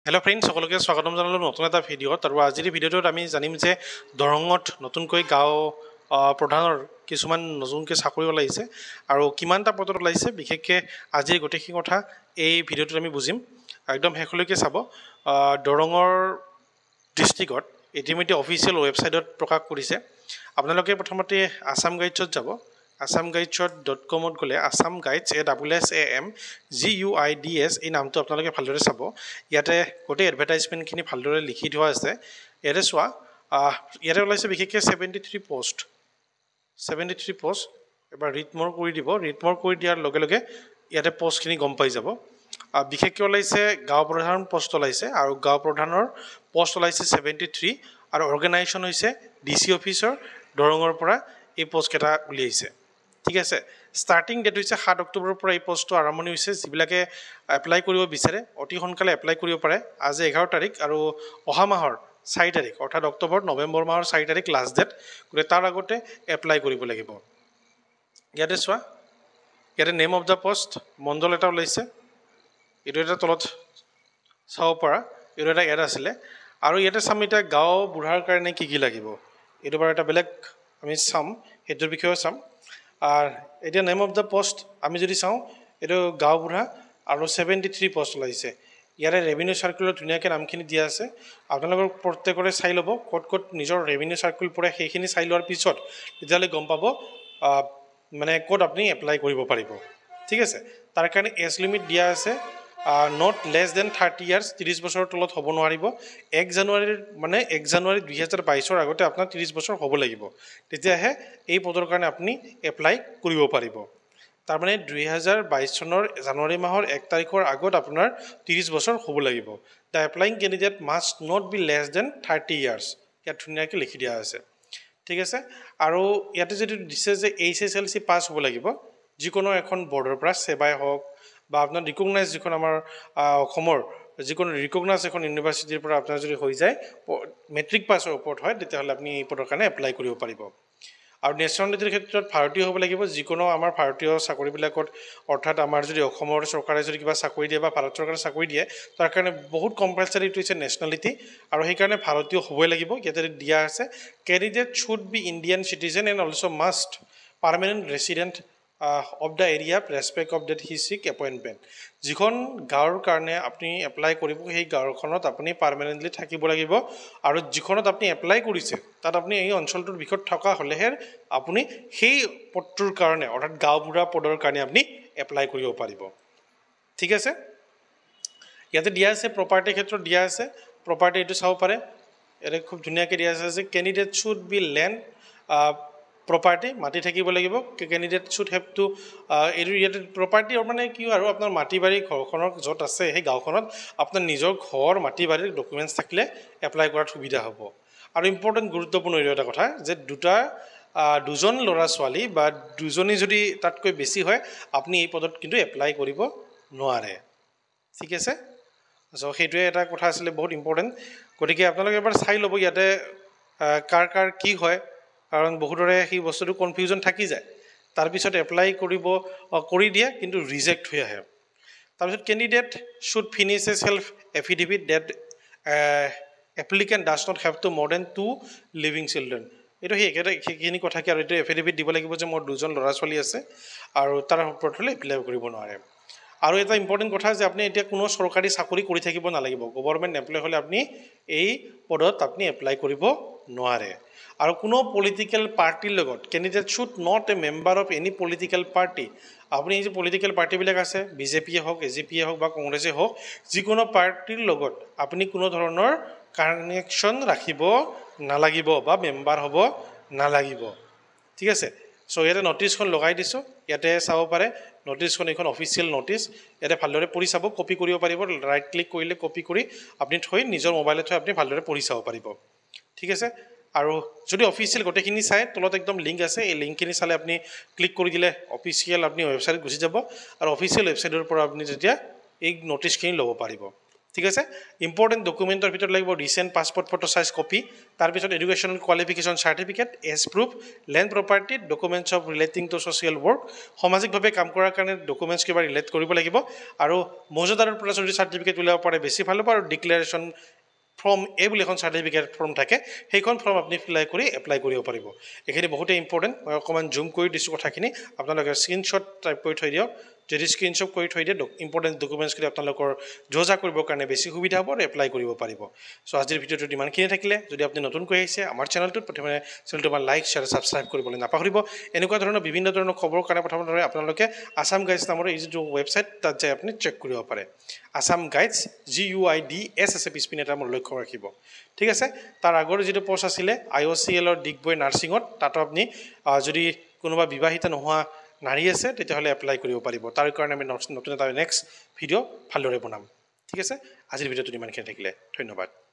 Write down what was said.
Hello' friends, সকলোকে স্বাগতম জনালোঁ নতুন এটা ভিডিঅ'ত। আৰু আজিৰ ভিডিঅ'টোত আমি জানিম যে দৰঙত নতুনকৈ গাঁও প্ৰধানৰ কিছুমান নতুনকৈ চাকৰি ওলাইছে আৰু কিমানটা পদত ওলাইছে। বিশেষকৈ আজিৰ গোটেইখিনি কথা এই ভিডিঅ'টোত আমি বুজিম, একদম শেষলৈকে চাব। দৰঙৰ ডিষ্ট্ৰিক্টত ইতিমধ্যে অফিচিয়েল ৱেবছাইটত প্ৰকাশ কৰিছে। আপোনালোকে প্ৰথমতে আছাম গাইডছত যাব। assamguides.com গ'লে আছাম গাইডছ ASSAMGUIDS এই নামটো আপোনালোকে ভালদৰে চাব। ইয়াতে গোটেই এডভাৰটাইজমেণ্টখিনি ভালদৰে লিখি থোৱা আছে। ইয়াতে চোৱা, ইয়াতে ওলাইছে বিশেষকৈ 73 পোষ্ট। এবাৰ ৰিড মোৰ কৰি দিব। ৰিড মোৰ কৰি দিয়াৰ লগে লগে ইয়াতে পোষ্টখিনি গম পাই যাব। বিশেষকৈ ওলাইছে গাঁও প্ৰধান পোষ্ট ওলাইছে, আৰু গাঁও প্ৰধানৰ পোষ্ট ওলাইছে 73, আৰু অৰ্গেনাইজেশ্যন হৈছে DC অফিচৰ দৰঙৰ পৰা এই পোষ্টকেইটা উলিয়াইছে। ঠিক আছে, ষ্টাৰ্টিং ডেট হৈছে 7 অক্টোবৰৰ পৰা এই পোষ্টটো আৰম্ভণি হৈছে। যিবিলাকে এপ্লাই কৰিব বিচাৰে অতি সোনকালে এপ্লাই কৰিব পাৰে। আজি 11 তাৰিখ আৰু অহা মাহৰ 4 তাৰিখ অৰ্থাৎ নৱেম্বৰ মাহৰ 4 তাৰিখ লাষ্ট ডেট। গতিকে তাৰ আগতে এপ্লাই কৰিব লাগিব। ইয়াতে চোৱা, ইয়াতে নেম অফ দ্য পোষ্ট মণ্ডল এটা ওলাইছে। এইটো এটা তলত চাব পৰা, এইটো এটা এড আছিলে। আৰু ইয়াতে চাম এতিয়া গাঁও বুঢ়াৰ কাৰণে কি কি লাগিব। এইটো বাৰু এটা বেলেগ আমি চাম, সেইটোৰ বিষয়েও চাম। আৰু এতিয়া নেম অফ দ্য পোষ্ট আমি যদি চাওঁ, এইটো গাঁও বুঢ়া আৰু 73 পোষ্ট ওলাইছে। ইয়াতে ৰেভিনিউ চাৰ্কুলত ধুনীয়াকৈ নামখিনি দিয়া আছে। আপোনালোকৰ প্ৰত্যেকৰে চাই ল'ব ক'ত ক'ত নিজৰ ৰেভিনিউ চাৰ্কুল পৰে। সেইখিনি চাই লোৱাৰ পিছত তেতিয়াহ'লে গম পাব মানে ক'ত আপুনি এপ্লাই কৰিব পাৰিব। ঠিক আছে, তাৰ কাৰণে এজ লিমিট দিয়া আছে, নট লেছ দেন 30 ইয়াৰ্ছ, 30 বছৰৰ তলত হ'ব নোৱাৰিব। 1 জানুৱাৰী 2022 আগতে আপোনাৰ 30 বছৰ হ'ব লাগিব, তেতিয়াহে এই পদৰ কাৰণে আপুনি এপ্লাই কৰিব পাৰিব। তাৰমানে 2022 চনৰ জানুৱাৰী মাহৰ 1 তাৰিখৰ আগত আপোনাৰ 30 বছৰ হ'ব লাগিব। The applying candidate must not be less than 30 years, ইয়াত ধুনীয়াকৈ লিখি দিয়া আছে। ঠিক আছে, আৰু ইয়াতে যদি দিছে যে HSLC পাছ হ'ব লাগিব, যিকোনো এখন বৰ্ডৰ পৰা, সেৱাই হওক বা আপোনাৰ ৰিকগনাইজ যিখন আমাৰ অসমৰ যিকোনো ৰিকগনাইজ এখন ইউনিভাৰ্চিটিৰ পৰা আপোনাৰ যদি হৈ যায়, মেট্ৰিক পাছৰ ওপৰত হয়, তেতিয়াহ'লে আপুনি এই পদৰ কাৰণে এপ্লাই কৰিব পাৰিব। আৰু নেশ্যনেলিটিৰ ক্ষেত্ৰত ভাৰতীয় হ'ব লাগিব। যিকোনো আমাৰ ভাৰতীয় চাকৰিবিলাকত, অৰ্থাৎ আমাৰ যদি অসমৰ চৰকাৰে যদি কিবা চাকৰি দিয়ে বা ভাৰত চৰকাৰে চাকৰি দিয়ে, তাৰ কাৰণে বহুত কম্পালচাৰীটো হৈছে নেশ্যনেলিটি, আৰু সেইকাৰণে ভাৰতীয় হ'বই লাগিব। ইয়াতে দিয়া আছে candidate should be Indian citizen and also' must permanent resident of the area respect of date he seek appointment. যিখন গাঁৱৰ কাৰণে আপুনি এপ্লাই কৰিব, সেই গাঁওখনত আপুনি পাৰ্মানেণ্টলি থাকিব লাগিব। আৰু যিখনত আপুনি এপ্লাই কৰিছে তাত আপুনি এই অঞ্চলটোৰ বিষয়ত থকা হ'লেহে আপুনি সেই পদটোৰ কাৰণে, অৰ্থাৎ গাঁওবুঢ়া পদৰ কাৰণে আপুনি এপ্লাই কৰিব পাৰিব। ঠিক আছে, ইয়াতে দিয়া আছে প্ৰপাৰ্টিৰ ক্ষেত্ৰত দিয়া আছে। প্ৰপাৰ্টি এইটো চাব পাৰে, ইয়াতে খুব ধুনীয়াকৈ দিয়া আছে যে candidate should be land property, মাটি থাকিব লাগিব। কেণ্ডিডেট শুড হেভ টু এইটো ইয়াতে প্ৰপাৰ্টি মানে কি আৰু আপোনাৰ মাটি বাৰী ঘৰখনৰ য'ত আছে সেই গাঁওখনত আপোনাৰ নিজৰ ঘৰ মাটি বাৰীৰ ডকুমেণ্টছ থাকিলে এপ্লাই কৰাত সুবিধা হ'ব। আৰু ইম্পৰ্টেণ্ট গুৰুত্বপূৰ্ণ এইটো এটা কথা যে দুজন ল'ৰা ছোৱালী বা দুজনী যদি তাতকৈ বেছি হয়, আপুনি এই পদত কিন্তু এপ্লাই কৰিব নোৱাৰে। ঠিক আছে, চ' সেইটোৱে এটা কথা আছিলে বহুত ইম্পৰ্টেণ্ট। গতিকে আপোনালোকে এবাৰ চাই ল'ব ইয়াতে কাৰ কি হয়, কাৰণ বহুতৰে সেই বস্তুটো কনফিউজন থাকি যায়। তাৰপিছত এপ্লাই কৰি দিয়ে কিন্তু ৰিজেক্ট হৈ আহে। তাৰপিছত candidate should finish a self affidavit date applicant does not have two more than 2 living children. এইটো সেইখিনি কথাকে, আৰু এইটো এফিডেভিট দিব লাগিব যে মোৰ 2জন ল'ৰা ছোৱালী আছে, আৰু তাৰ ওপৰত হ'লে এপ্লাই কৰিব নোৱাৰে। আৰু এটা ইম্পৰ্টেণ্ট কথা যে আপুনি এতিয়া কোনো চৰকাৰী চাকৰি কৰি থাকিব নালাগিব। গভৰ্ণমেণ্ট এমপ্লয় হ'লে আপুনি এই পদত আপুনি এপ্লাই কৰিব নোৱাৰে। আৰু কোনো পলিটিকেল পাৰ্টিৰ লগত candidate should not a member of any political party. আপুনি এই যে পলিটিকেল পাৰ্টিবিলাক আছে, BJPয়ে হওক, AJPয়ে হওক বা কংগ্ৰেছে হওক, যিকোনো পাৰ্টিৰ লগত আপুনি কোনো ধৰণৰ কানেকশ্যন ৰাখিব নালাগিব বা মেম্বাৰ হ'ব নালাগিব। ঠিক আছে, চ' ইয়াতে নটিছখন লগাই দিছোঁ, ইয়াতে চাব পাৰে নটিছখন। এইখন অফিচিয়েল নটিছ, ইয়াতে ভালদৰে পঢ়ি চাব, কপি কৰিব পাৰিব। ৰাইট ক্লিক কৰিলে কপি কৰি আপুনি থৈ নিজৰ মোবাইলত থৈ আপুনি ভালদৰে পঢ়ি চাব পাৰিব। ঠিক আছে, আৰু যদি অফিচিয়েল গোটেইখিনি চাই, তলত একদম লিংক আছে, এই লিংকখিনি চালে আপুনি ক্লিক কৰি দিলে অফিচিয়েল আপুনি ৱেবছাইটত গুচি যাব, আৰু অফিচিয়েল ৱেবছাইটৰ পৰা আপুনি যেতিয়া এই নটিছখিনি ল'ব পাৰিব। ঠিক আছে ইম্পৰ্টেণ্ট ডকুমেণ্টৰ ভিতৰত লাগিব recent passport photo size copy তাৰপিছত educational qualification certificate age proof land property documents of relating to social work সামাজিকভাৱে কাম কৰাৰ কাৰণে ডকুমেণ্টছ কিবা ৰিলেট কৰিব লাগিব আৰু মৌজাদাৰৰ পৰা যদি চাৰ্টিফিকেট উলিয়াব পাৰে বেছি ভাল হ'ব আৰু ডিক্লেৰেশ্যন ফৰ্ম এই বুলি এখন চাৰ্টিফিকেট ফৰ্ম থাকে সেইখন ফৰ্ম আপুনি ফিল কৰি এপ্লাই কৰিব পাৰিব এইখিনি বহুতেই ইম্পৰ্টেণ্ট মই অকণমান জুম কৰি দিছোঁ কথাখিনি আপোনালোকে স্ক্ৰীনশ্বট টাইপ কৰি থৈ দিয়ক যদি স্ক্ৰীনশ্বট কৰি থৈ দিয়ে ইম্পৰ্টেণ্ট ডকুমেণ্টছখিনি আপোনালোকৰ যোজা কৰিবৰ কাৰণে বেছি সুবিধা হ'ব আৰু এপ্লাই কৰিব পাৰিব চ' আজিৰ ভিডিঅ'টোত ইমানখিনি থাকিলে যদি আপুনি নতুনকৈ আহিছে আমাৰ চেনেলটোত প্ৰথমে চেনেলটো আমাৰ লাইক শ্বেয়াৰ ছাবস্ক্ৰাইব কৰিবলৈ নাপাহৰিব এনেকুৱা ধৰণৰ বিভিন্ন ধৰণৰ খবৰৰ কাৰণে প্ৰথমতে আপোনালোকে আছাম গাইডছ নামৰ এই যিটো ৱেবছাইট তাত যাই আপুনি চেক কৰিব পাৰে আছাম গাইডছ GUIDS আছে পিছপিনে এটা মোৰ লক্ষ্য ৰাখিব ঠিক আছে তাৰ আগৰ যিটো পষ্ট আছিলে IOCLৰ ডিগবৈ নাৰ্ছিঙত তাতো আপুনি যদি কোনোবা বিবাহিত নোহোৱা নাৰী আছে তেতিয়াহ'লে এপ্লাই কৰিব পাৰিব তাৰ কাৰণে আমি নতুন এটা নেক্সট ভিডিঅ' ভালদৰে বনাম ঠিক আছে আজিৰ ভিডিঅ'টো ইমানখিনি থাকিলে ধন্যবাদ